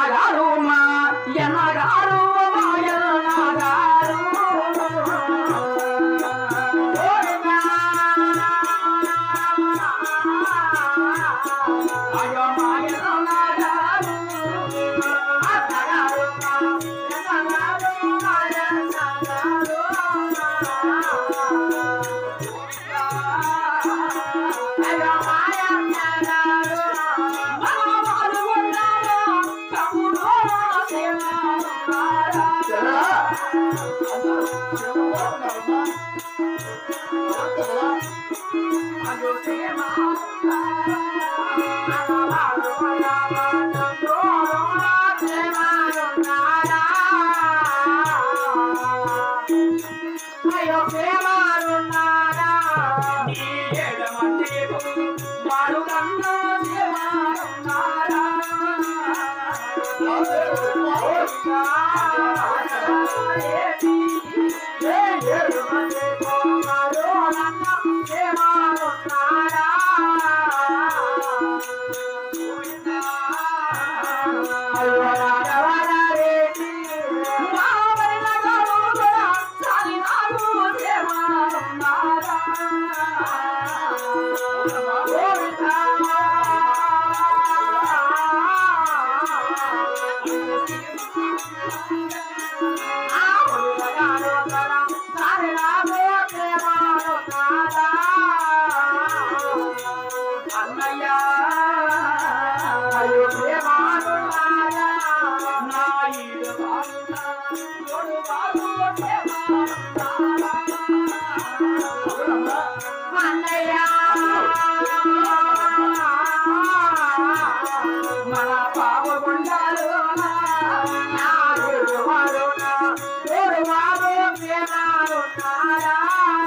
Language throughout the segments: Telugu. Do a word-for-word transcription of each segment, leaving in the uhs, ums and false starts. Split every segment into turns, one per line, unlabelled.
అన్నగారు మా ఎన్నగారు మా ఎన్నగారు అయ్యో మా ఎన్నగారు అన్నగారు మా ఎన్నగారు మా ఎన్నగారు అయ్యో మా ఎన్నగారు మనవారు ఉన్నారా కములో సేవన్నారా అయ్యో సేవన్నారా మనవారు ఉన్నారా కములో సేవన్నారా అయ్యో సేవన్నారా నీ ఏడమంది వాడు కన్నా సేవన్నారా ఏ ఏడమంది వాడు కన్నా సేవన్నారా అయ్యో రాజవాడా రేటి మావైన గరుడురా సాలినాడు సేవన్నారా అన్నయ్యా అయ్యో ప్రేమానున్నారా నా ఈడు బాలునా తోడు బాలు ప్రేమానున్నారా అన్నయ్యా మన పాపగుండాలు నా ఈడు బాలునా తోడు బాలు ప్రేమానున్నారా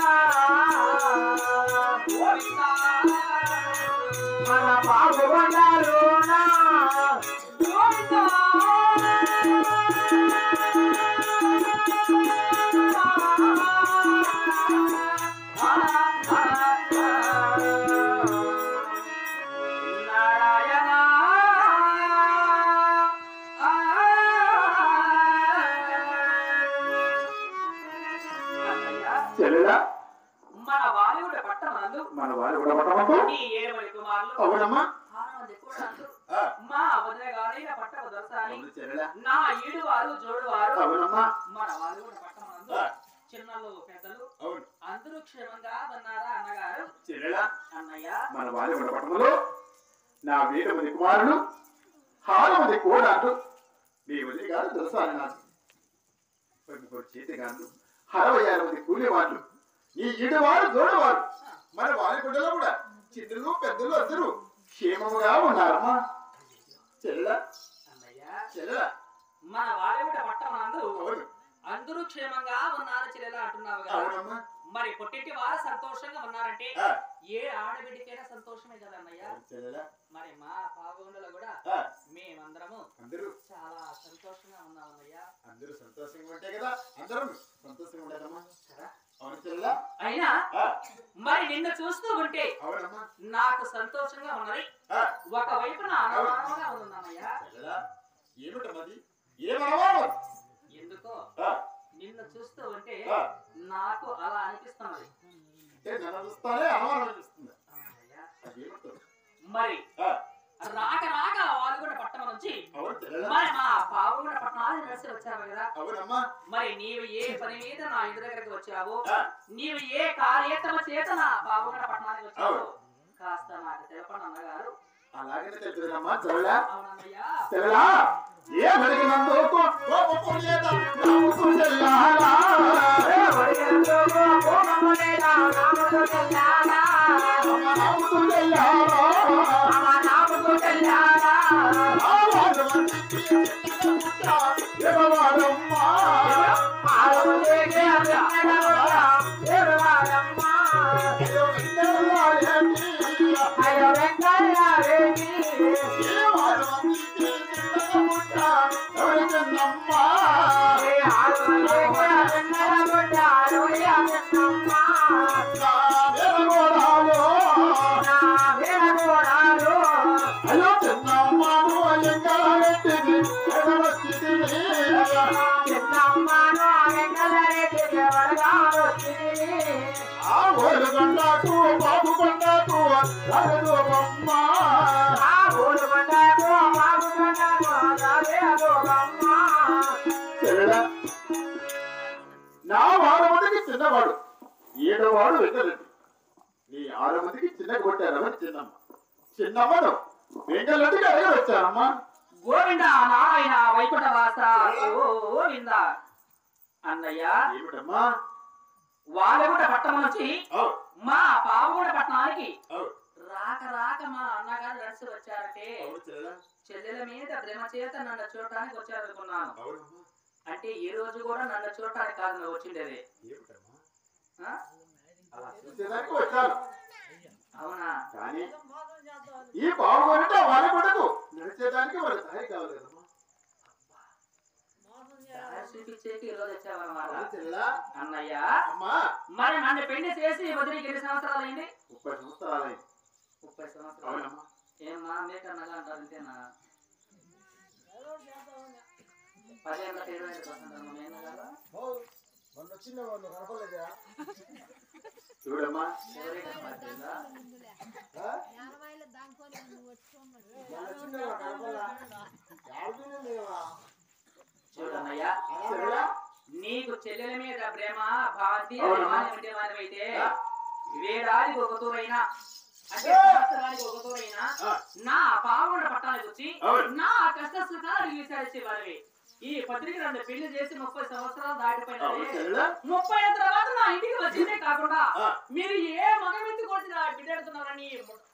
మన పాపగుండాలునా నారాయణ
చెల్లెలా
మన వాలివుడ పట్టణందు
మన వాళ్ళు కూడా పట్టమకు
ఈ ఏడుమలి కుమారులు
అవునమ్మా
ఆరు మంది కూడాను మా వదిన గారైన పట్టణ దొరసాని
అవును చెల్లెలా
నా ఈడు వారు జోడు వారు
అవునమ్మా
మన వాలివుడ పట్టణందు చిన్నలు పెద్దలు
అవును
అందరూ క్షేమంగా ఉన్నారా అన్నగారు
చెల్లెలా
అన్నయ్య
మన వాళ్ళు కూడా పట్టములో నా వీడు మంది కుమారుడు హాల మంది కోడాడు నీ వదిలి గారు దొరసాలి నాకు చేతి గాను అరవై ఆరు మంది కూలి వాళ్ళు ఈ ఈడువారు దూడవారు మన వారి గుడ్డలో కూడా చిన్నలు పెద్దలు అందరూ క్షేమముగా ఉన్నారమ్మా చెల్లెలా
అన్నయ్య
చెల్లెలా
మన వాలివుడ పట్టణందు
అవును
అందరూ క్షేమంగా ఉన్నారు చెల్లెలా అంటున్నావు కదా
అవునమ్మా
మరి పొట్టింటి వారు సంతోషంగా ఉన్నారంటే
ఆ,
ఏ ఆడబిడ్డకైనా సంతోషమే కదా అన్నయ్య
చెల్లెలా
మరి మా పావుండలో కూడా
ఆ,
మేమందరము
అందరూ
చాలా సంతోషంగా ఉన్నాం అన్నయ్య
అందరూ సంతోషంగా ఉంటాయి కదా అందరూ సంతోషంగా ఉంటారమ్మా
సరే.
అవును చెల్లెలా
అయినా
ఆ,
మరి నిన్ను చూస్తూ ఉంటే
అవునమ్మా
నాకు సంతోషంగా ఉన్నది
ఆ,
ఒకవైపున అనుమానంగా ఉందన్నయ్య
చెల్లెలా ఏమిటమ్మది ఏమనవాడు
ఎందుకో
ఆ,
నిన్ను చూస్తూ ఉంటే
ఆ,
నాకు అలా అనిపిస్తున్నది
అంటే నన్ను చూస్తానే అనుమానం అనిపిస్తుంది
అవునన్నయ్య.
అదేమిటో
మరి
ఆ,
రాక రాక వాళ్ళు కూడా పట్టణం నుంచి
అవును చెల్లెలా
మరి మా పావు కూడా పట్టణాలు నడిచి వచ్చావు కదా
అవునమ్మా
మరి నీవు ఏ పని మీద నా ఇంటి దగ్గరికి వచ్చావు
ఆ,
నీవు ఏ కార్యక్రమ చేత నా పావు కూడా పట్టణానికి వచ్చావు కాస్త నాకు తెలపండి అన్నగారు
అలాగనే తెలుపుదమ్మా చెల్లెలా
అవునన్నయ్య
చెల్లెలా ఏ అడిగినందుకు కోపము లేదా నాకు చెల్లాలా
ఏ వడియందుకు కోపము లేదా నామకు చెల్లాలా
అమ్మ నాకు చెల్లాలా
అమ్మ నామకు చెల్లాలా
ఆవాజమంటికి చిన్నగా పుట్ట ఎగవాడమ్మా
ఆలోచేకే అన్నడవడా ఎరువాడమ్మా
అయ్యో వెంకయ్యారేమి
అయ్యో వెంకయ్యారేమి
ఏ వారమంటికి చిన్నగా పుట్ట ఎవరికన్నమ్మా
ఏ ఆలోచేకే అన్నడవడా ఎరువాడమ్మా
నా వెరగోడాలో
నా వేరగోడాలు
అయ్యో చిన్నమ్మాను అయ్యంగారెడ్డిని అదోగమ్మ
ఆ గోలుకొండకు మాగుకొండకు రావే అదోగమ్మ.
చెల్లెలా నా ఆరు మందికి చిన్నవాడు ఏడవాడు వెంకరెడ్డి. నీ ఆరు మందికి చిన్న కొట్టారని చిన్నమ్మ చిన్నమ్మను వెంకరెడ్డికి అడిగి వచ్చానమ్మా.
గోవింద నారాయణ వైకుంఠ వాస గోవింద. అన్నయ్య
ఏమిటమ్మా?
వాలగూడ పట్టణం నుంచి
అవు
మా పావుగూడ పట్టణానికి
అవు
రాక రాక మా అన్నగారు నడిచి వచ్చారంటే
అవును చెల్లెలా
చెల్లెల మీద ప్రేమ చేత నన్ను చూడటానికి వచ్చారనుకున్నాను.
అవునమ్మా.
అంటే ఈ రోజు కూడా నన్ను చూడటానికి కాదు నువ్వు వచ్చిండేది.
ఏమిటమ్మా?
ఆ?
అలా చూసేదానికి వచ్చాను.
అవునా?
కానీ ఈ బాగుంటే వాళ్ళ కొడుకు నడిచేదానికి వాళ్ళ సహాయం కావాలి కదమ్మా.
దారి చూపించేకి ఈ రోజు వచ్చావన్నమాట.
అవును చెల్లెలా.
అన్నయ్య
అమ్మా
మరి నన్ను పెళ్లి చేసి వదిలికి ఎన్ని సంవత్సరాలు అయింది?
ముప్పై సంవత్సరాలైంది.
ముప్పై సంవత్సరాలు.
అవునమ్మా.
ఏమ్మా మేకన్నగా అంటారు ఇంతేనా? పదేళ్ళకి ఇరవై ఐదు వస్తుందమ్మా మీ అన్నగారు.
చూడమ్మా
ఎవరే కనపడుతుందా? చూడన్నయ్య
చెల్లెలా
నీకు చెల్లెల మీద ప్రేమ భాంతి అభిమానం ఉండే వారివైతే వేడాదికి ఒక తూరైనా అంటే సంవత్సరానికి ఒక తూరైనా నా పావుగూడ పట్టానికి వచ్చి నా కష్ట సుఖాలు విచారించే వారివి. ఈ పత్రిక నన్ను పెళ్లి చేసి ముప్పై సంవత్సరాలు దాటిపోయినా ముప్పై తర్వాత నా ఇంటికి వచ్చిందే కాకుండా మీరు ఏ మగమెత్తి కొట్టి నా బిడ్డ ఎడుతున్నారని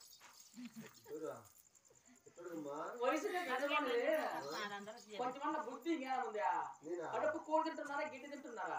వయసు కొంచెమన్నా బుద్ధి జ్ఞానం ఉందా? కడుపు కూడు తింటున్నారా గిడ్డి తింటున్నారా?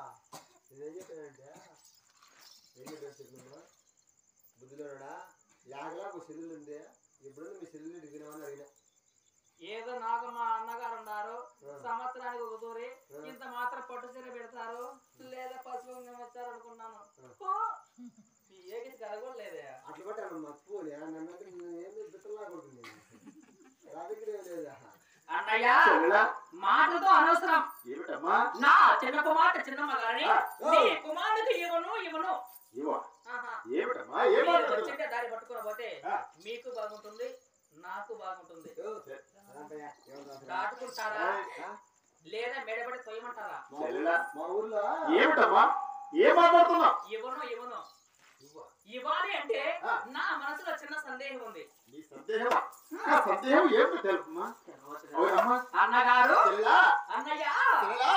బుద్ధిలోడా యాగలా ఒక సెల్లు ఉంది. ఎప్పుడు మీ సెల్లు దిగినామని అడిగినా.
ఏదో నాకు మా అన్నగారు ఉన్నారు సంవత్సరానికి ఒక తూరి ఇంత మాత్రం పట్టు చీర పెడతారు లేదా పసుపు వచ్చారు అనుకున్నాను. ఏకి కలగలేదే
అట్లా పట్టాను మర్చిపోలే నన్ను ఏమి బిట్టలా కొడుతుంది నా దగ్గర లేదా
అన్నయ్య
చెల్లెలా
మాటలతో అనవసరం.
ఏమిటమ్మా?
నా చిన్న కుమార్తె చిన్నమ్మ గారిని నీ కుమారుడికి ఇవ్వను ఇవ్వను.
ఇవ్వ
ఆహా.
ఏమిటమ్మా?
మీరు
ఏమాత్రం
వచ్చిందే దారి పట్టుకుని పోతే మీకు బాగుంటుంది నాకు బాగుంటుంది. దాటుకుంటారా లేదా మెడబడి తొయ్యమంటారా?
చెల్లెలా
మా ఊర్లో
ఏమిటమ్మా? ఏం మాట్లాడుతున్నావు?
ఇవ్వను ఇవ్వను ఇవ్వాలి అంటే నా మనసులో చిన్న సందేహం ఉంది.
నీ సందేహం ఆ సందేహం ఏమిటో తెలుపమ్మా. అవునమ్మా.
అన్నగారు
చెల్లెలా
అన్నయ్య
చెల్లెలా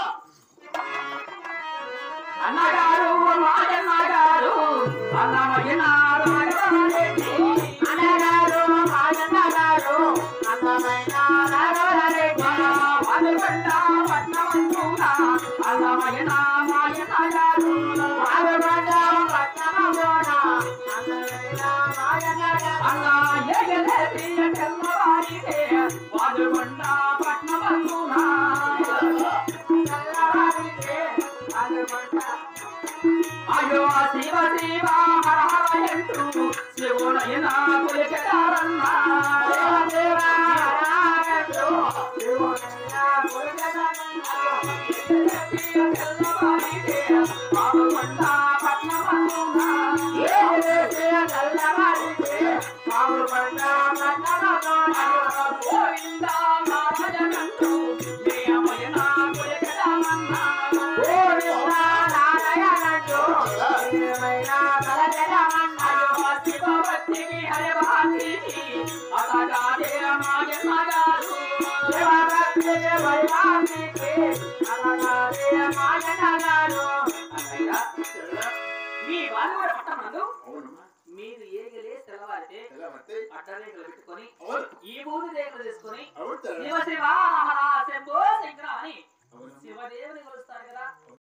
అన్నగారు మాయన్నగారు అన్నమయ్యనారు అన్నగారు మాయన్నగారు అన్నమైన పదకొండ పట్నమంటున్నా అన్నమయ్యన మాయన్నగారు పదకొండ పట్నమోన అన్నమైన మాయన్నగారు అన్న ఎగలే తెల్లవారితే పదకొండ పట్నమంటున్నా అయ్యో శివ శివ హర హర ఎంటూ శివుడైన కులికెదారన్నా దేవ హర ఎంటూ శివుడైన కులికెదారన్నా తెల్లవారితే పావుగొండ పట్నమన్నా తెల్లవారితే పావుగొండ పట్నమన్నా గోవింద నారాయణంటూ దేవయన కులికెదారన్నా మీ వాళ్ళు కూడా పట్టమన్నదు మీరు ఏగలే తెల్లవారితే అడ్డరేఖలు పెట్టుకొని ఈ మూడు రేఖలు తీసుకొని శివ శివ